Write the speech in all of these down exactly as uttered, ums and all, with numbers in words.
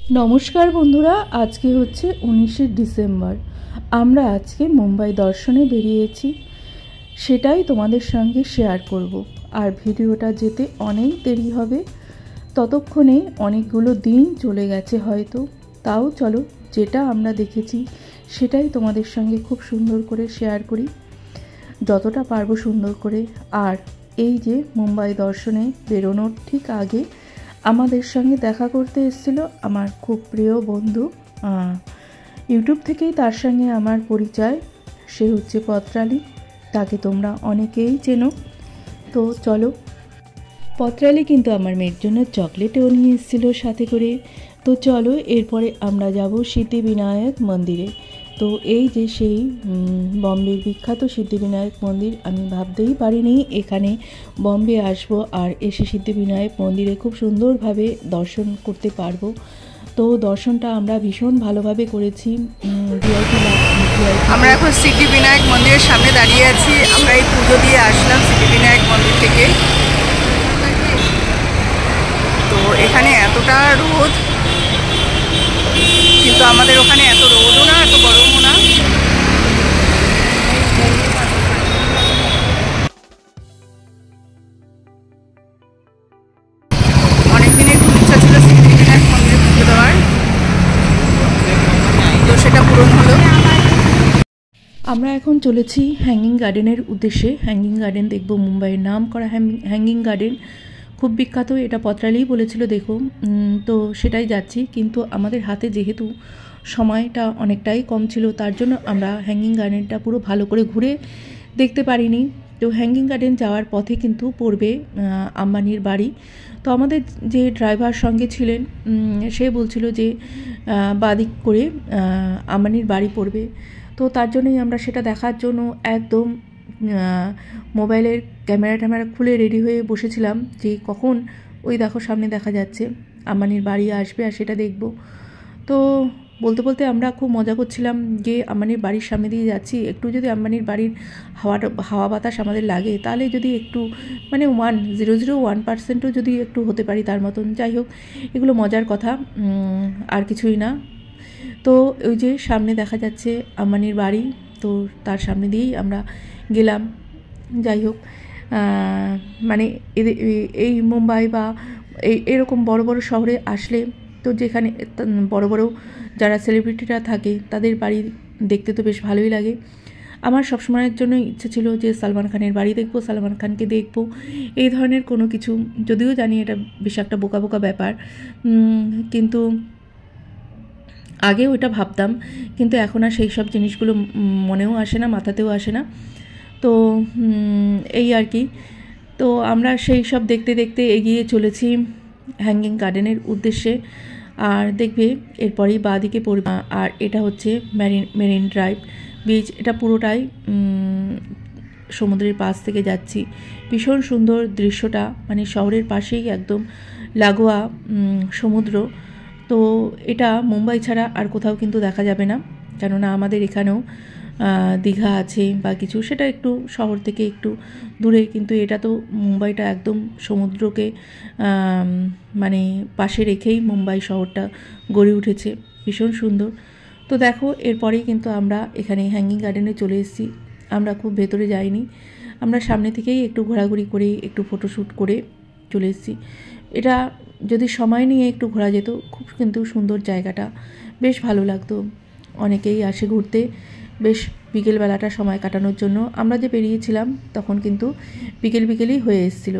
नमस्कार बंधुरा आज के होच्छे उन्नीशे डिसेम्बर आमरा आज के मुम्बाई दर्शने बेरिয়েছি সেটাই তোমাদের সঙ্গে শেয়ার করব। আর ভিডিওটা যেতে অনেক দেরি হবে, ততক্ষণে অনেকগুলো দিন চলে গেছে হয়তো। তাও চলো যেটা আমরা দেখেছি সেটাই তোমাদের সঙ্গে খুব সুন্দর করে শেয়ার করি, যতটা পারবো সুন্দর করে। আর এই যে মুম্বাই দর্শনে বেরোনোর ঠিক আগে আমাদের সঙ্গে দেখা করতে এসেছিল আমার খুব প্রিয় বন্ধু, ইউটিউব থেকেই তার সঙ্গে আমার পরিচয়। সে হচ্ছে পত্রালী, তাকে তোমরা অনেকেই চেনো। তো চলো, পত্রালী কিন্তু আমার মেয়ের জন্য চকলেটও নিয়ে এসেছিলো সাথে করে। তো চলো এরপরে আমরা যাব সিদ্ধিবিনায়ক মন্দিরে। তো এই যে সেই বম্বের বিখ্যাত সিদ্ধিবিনায়ক মন্দির, আমি ভাবতেই পারিনি এখানে বম্বে আসব আর এসে সিদ্ধিবিনায়ক মন্দিরে খুব সুন্দরভাবে দর্শন করতে পারবো। তো দর্শনটা আমরা ভীষণ ভালোভাবে করেছি। আমরা এখন সিদ্ধিবিনায়ক মন্দিরের সামনে দাঁড়িয়ে আছি। আমরা এই পুজো দিয়ে আসলাম সিদ্ধিবিনায়ক মন্দির থেকে। তো এখানে এতটা রোদ, কিন্তু আমাদের ওখানে এত রোদও না এত গরমও না। অনেক দিনের খুব ইচ্ছা ছিল সিদ্ধিবিনায়ক মন্দিরে পুজো দেওয়ার, তো সেটা পূরণ হলো। আমরা এখন চলেছি হ্যাঙ্গিং গার্ডেনের উদ্দেশ্যে। হ্যাঙ্গিং গার্ডেন দেখব, মুম্বাইয়ের নাম করা হ্যাঙ্গিং গার্ডেন, খুব বিখ্যাত। এটা পত্রালীই বলেছিল দেখো, তো সেটাই যাচ্ছি। কিন্তু আমাদের হাতে যেহেতু সময়টা অনেকটাই কম ছিল, তার জন্য আমরা হ্যাঙ্গিং গার্ডেনটা পুরো ভালো করে ঘুরে দেখতে পারিনি। তো হ্যাঙ্গিং গার্ডেন যাওয়ার পথে কিন্তু পড়বে আম্বানির বাড়ি। তো আমাদের যে ড্রাইভার সঙ্গে ছিলেন সে বলছিল যে বাদিক করে আম্বানির বাড়ি পড়বে। তো তার জন্যই আমরা সেটা দেখার জন্য একদম মোবাইলের ক্যামেরা ট্যামেরা খুলে রেডি হয়ে বসেছিলাম যে কখন ওই দেখো সামনে দেখা যাচ্ছে আম্বানির বাড়ি আসবে আর সেটা দেখব। তো বলতে বলতে আমরা খুব মজা করছিলাম যে আম্বানির বাড়ির সামনে দিয়ে যাচ্ছি, একটু যদি আম্বানির বাড়ির হাওয়াটা হাওয়া বাতাস আমাদের লাগে তাহলে যদি একটু মানে ওয়ান জিরো জিরো ওয়ান পার্সেন্টও যদি একটু হতে পারি তার মতন। যাই হোক, এগুলো মজার কথা, আর কিছুই না। তো ওই যে সামনে দেখা যাচ্ছে আম্বানির বাড়ি, তো তার সামনে দিয়েই আমরা গেলাম। যাই হোক, মানে এই মুম্বাই বা এই এরকম বড় বড় শহরে আসলে তো যেখানে বড় বড় যারা সেলিব্রিটিরা থাকে তাদের বাড়ি দেখতে তো বেশ ভালোই লাগে। আমার সবসময়ের জন্য ইচ্ছে ছিল যে সালমান খানের বাড়ি দেখবো, সালমান খানকে দেখবো, এই ধরনের কোনো কিছু। যদিও জানি এটা বেশ একটা বোকা বোকা ব্যাপার, কিন্তু আগে ওটা ভাবতাম, কিন্তু এখন আর সেই সব জিনিসগুলো মনেও আসে না, মাথাতেও আসে না। তো এই আর কি। তো আমরা সেই সব দেখতে দেখতে এগিয়ে চলেছি হ্যাঙ্গিং গার্ডেনের উদ্দেশ্যে। আর দেখবে এরপরেই বাঁ দিকে পড়বে, আর এটা হচ্ছে মেরিন মেরিন ড্রাইভ বিচ। এটা পুরোটাই সমুদ্রের পাশ থেকে যাচ্ছি। ভীষণ সুন্দর দৃশ্যটা, মানে শহরের পাশেই একদম লাগোয়া সমুদ্র। তো এটা মুম্বাই ছাড়া আর কোথাও কিন্তু দেখা যাবে না, কেননা আমাদের এখানেও দীঘা আছে বা কিছু, সেটা একটু শহর থেকে একটু দূরে, কিন্তু এটা তো মুম্বাইটা একদম সমুদ্রকে মানে পাশে রেখেই মুম্বাই শহরটা গড়ে উঠেছে, ভীষণ সুন্দর। তো দেখো এরপরেই কিন্তু আমরা এখানে হ্যাঙ্গিং গার্ডেনে চলে এসেছি। আমরা খুব ভেতরে যাইনি, আমরা সামনে থেকেই একটু ঘোরাঘুরি করে একটু ফটোশ্যুট করে চলে এসেছি। এটা যদি সময় নিয়ে একটু ঘোরা যেত, খুব কিন্তু সুন্দর জায়গাটা, বেশ ভালো লাগতো। অনেকেই আসে ঘুরতে বেশ বিকেলবেলাটা সময় কাটানোর জন্য। আমরা যে বেরিয়েছিলাম তখন কিন্তু বিকেল বিকেলই হয়ে এসেছিল।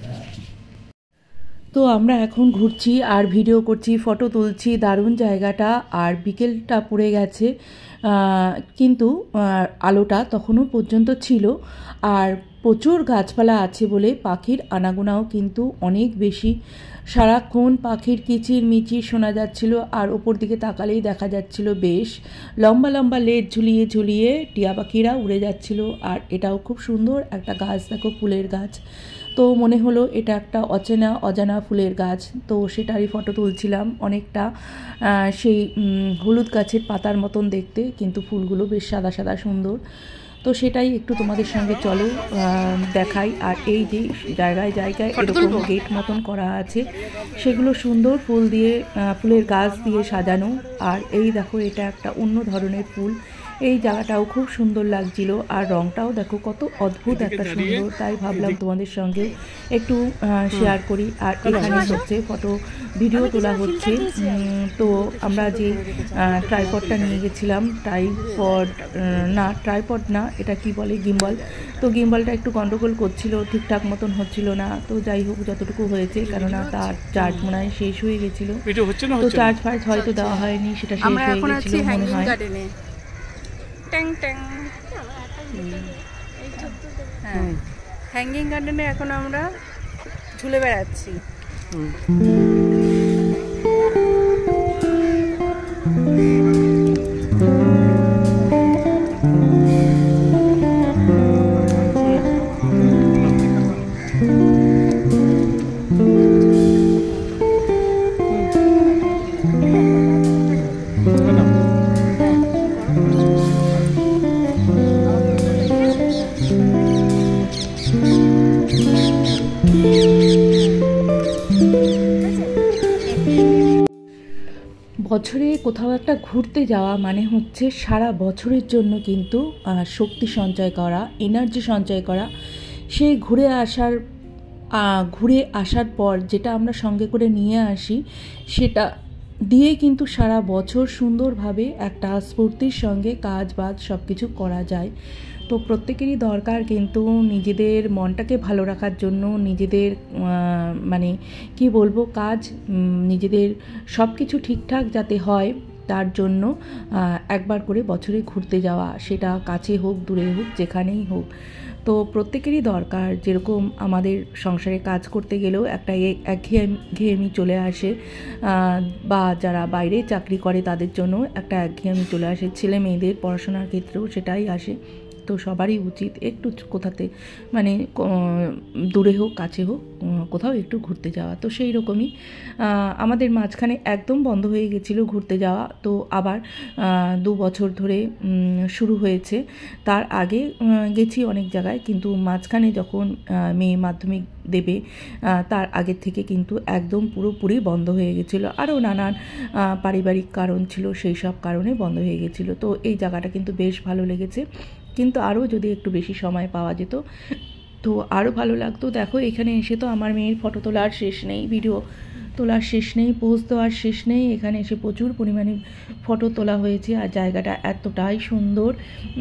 তো আমরা এখন ঘুরছি আর ভিডিও করছি, ফটো তুলছি, দারুণ জায়গাটা। আর বিকেলটা পড়ে গেছে, কিন্তু আলোটা তখনও পর্যন্ত ছিল। আর প্রচুর গাছপালা আছে বলে পাখির আনাগোনাও কিন্তু অনেক বেশি। সারাক্ষণ পাখির কিচির মিচির শোনা যাচ্ছিল, আর ওপর দিকে তাকালেই দেখা যাচ্ছিল বেশ লম্বা লম্বা লেজ ঝুলিয়ে ঝুলিয়ে টিয়া পাখিরা উড়ে যাচ্ছিল। আর এটাও খুব সুন্দর একটা গাছ, দেখো ফুলের গাছ। তো মনে হলো এটা একটা অচেনা অজানা ফুলের গাছ, তো সেটারই ফটো তুলছিলাম। অনেকটা সেই হলুদ গাছের পাতার মতন দেখতে, কিন্তু ফুলগুলো বেশ সাদা সাদা সুন্দর। তো সেটাই একটু তোমাদের সঙ্গে চলো দেখাই। আর এই যে জায়গায় জায়গায় এরকম গেট মতন করা আছে, সেগুলো সুন্দর ফুল দিয়ে, ফুলের গাছ দিয়ে সাজানো। আর এই দেখো এটা একটা অন্য ধরনের ফুল, এই জায়গাটাও খুব সুন্দর লাগছিল। আর রংটাও দেখো কত অদ্ভুত একটা সুন্দর, তাই ভাবলাম তোমাদের সঙ্গে একটু শেয়ার করি। আর এখানে হচ্ছে ফটো ভিডিও তোলা হচ্ছে। তো আমরা যে ট্রাইপডটা নিয়ে গেছিলাম, ট্রাইপড না ট্রাইপড না এটা কি বলে, গিম্বল। তো গিম্বলটা একটু গন্ডগোল করছিল, ঠিকঠাক মতন হচ্ছিল না। তো যাই হোক যতটুকু হয়েছে, কেননা তার চার্জ মনে হয় শেষ হয়ে গেছিলো, তো চার্জ ফার্জ হয়তো দেওয়া হয়নি, সেটা শেষ হয়ে গেছিলো মনে হয়। হ্যাঁ, হ্যাঙ্গিং গার্ডেনে এখন আমরা ঝুলে বেড়াচ্ছি। বছরে কোথাও একটা ঘুরতে যাওয়া মানে হচ্ছে সারা বছরের জন্য কিন্তু শক্তি সঞ্চয় করা, এনার্জি সঞ্চয় করা। সেই ঘুরে আসার ঘুরে আসার পর যেটা আমরা সঙ্গে করে নিয়ে আসি, সেটা দিয়ে কিন্তু সারা বছর সুন্দরভাবে একটা স্ফূর্তির সঙ্গে কাজ বাজ সব কিছু করা যায়। তো প্রত্যেকেরই দরকার কিন্তু নিজেদের মনটাকে ভালো রাখার জন্য, নিজেদের মানে কি বলবো কাজ, নিজেদের সব কিছু ঠিকঠাক যাতে হয় তার জন্য একবার করে বছরে ঘুরতে যাওয়া, সেটা কাছে হোক দূরে হোক যেখানেই হোক। তো প্রত্যেকেরই দরকার, যেরকম আমাদের সংসারে কাজ করতে গেলেও একটা একঘেয়েমি চলে আসে, বা যারা বাইরে চাকরি করে তাদের জন্য একটা একঘেয়েমি চলে আসে, ছেলে মেয়েদের পড়াশোনার ক্ষেত্রেও সেটাই আসে। তো সবারই উচিত একটু কোথাতে মানে দূরে হোক কাছে হোক কোথাও একটু ঘুরতে যাওয়া। তো সেই রকমই আমাদের মাঝখানে একদম বন্ধ হয়ে গেছিলো ঘুরতে যাওয়া, তো আবার দু বছর ধরে শুরু হয়েছে। তার আগে গেছি অনেক জায়গায়, কিন্তু মাঝখানে যখন মেয়ে মাধ্যমিক দেবে তার আগের থেকে কিন্তু একদম পুরোপুরি বন্ধ হয়ে গেছিলো। আরও নানান পারিবারিক কারণ ছিল, সেই সব কারণে বন্ধ হয়ে গেছিলো। তো এই জায়গাটা কিন্তু বেশ ভালো লেগেছে, কিন্তু আরও যদি একটু বেশি সময় পাওয়া যেত তো আরও ভালো লাগতো। দেখো এখানে এসে তো আমার মেয়ের ফটো তোলার শেষ নেই, ভিডিও তোলার শেষ নেই, পোজ দেওয়ার শেষ নেই। এখানে এসে প্রচুর পরিমাণে ফটো তোলা হয়েছে, আর জায়গাটা এতটাই সুন্দর,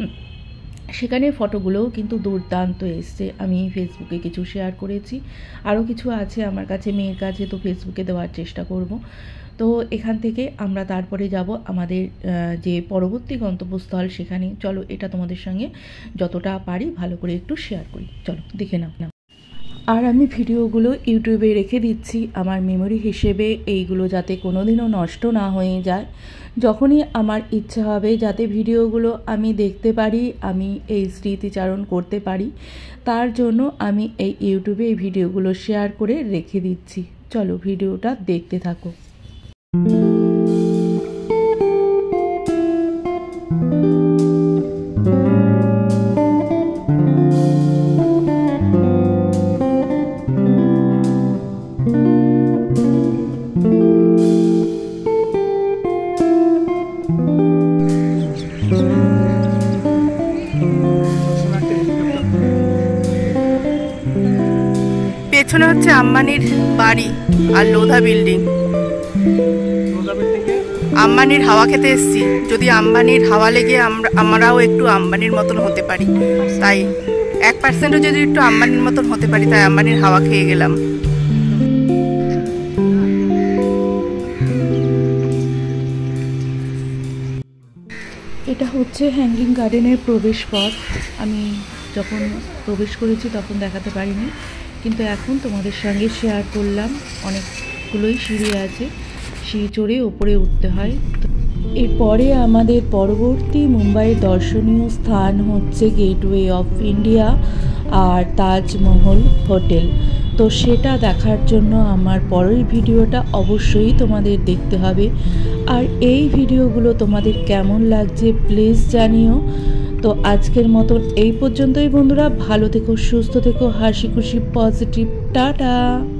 সেখানে ফটোগুলোও কিন্তু দুর্দান্ত এসছে। আমি ফেসবুকে কিছু শেয়ার করেছি, আরও কিছু আছে আমার কাছে মেয়ের কাছে, তো ফেসবুকে দেওয়ার চেষ্টা করব। তো এখান থেকে আমরা তারপরে যাব আমাদের যে পরবর্তী গন্তব্যস্থল, সেখানে চলো এটা তোমাদের সঙ্গে যতটা পারি ভালো করে একটু শেয়ার করি, চলো দেখে নাও না। আর আমি ভিডিওগুলো ইউটিউবে রেখে দিচ্ছি আমার মেমোরি হিসেবে, এইগুলো যাতে কোনো দিনও নষ্ট না হয়ে যায়। যখনই আমার ইচ্ছা হবে যাতে ভিডিওগুলো আমি দেখতে পারি, আমি এই স্মৃতিচারণ করতে পারি, তার জন্য আমি এই ইউটিউবে এই ভিডিওগুলো শেয়ার করে রেখে দিচ্ছি। চলো ভিডিওটা দেখতে থাকো। পেছনে হচ্ছে আম্বানির বাড়ি আর লোধা বিল্ডিং। আম্বানির হাওয়া খেতে এসছি, যদি আম্বানির হাওয়া লেগে আমরা আমরাও একটু আম্বানির মতন হতে পারি, তাই এক পার্সেন্টও যদি একটু আম্বানির মতন হতে পারি, তাই আম্বানির হাওয়া খেয়ে গেলাম। এটা হচ্ছে হ্যাঙ্গিং গার্ডেনের প্রবেশ পথ। আমি যখন প্রবেশ করেছি তখন দেখাতে পারিনি, কিন্তু এখন তোমাদের সঙ্গে শেয়ার করলাম। অনেকগুলোই সিঁড়ি আছে, সিঁড়ি চড়ে ওপরে উঠতে হয়। এরপরে আমাদের পরবর্তী মুম্বাইয়ের দর্শনীয় স্থান হচ্ছে গেটওয়ে অফ ইন্ডিয়া আর তাজমহল হোটেল। তো সেটা দেখার জন্য আমার পরের ভিডিওটা অবশ্যই তোমাদের দেখতে হবে। আর এই ভিডিওগুলো তোমাদের কেমন লাগছে প্লিজ জানিও। তো আজকের মতন এই পর্যন্তই বন্ধুরা, ভালো থেকো, সুস্থ থেকো, হাসি খুশি পজিটিভ, টাটা।